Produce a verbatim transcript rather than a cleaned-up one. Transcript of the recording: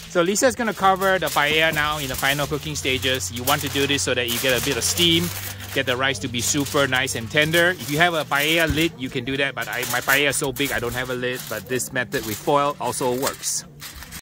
So Lisa's gonna cover the paella now in the final cooking stages. You want to do this so that you get a bit of steam, get the rice to be super nice and tender. If you have a paella lid, you can do that, but I, my paella is so big I don't have a lid, but this method with foil also works.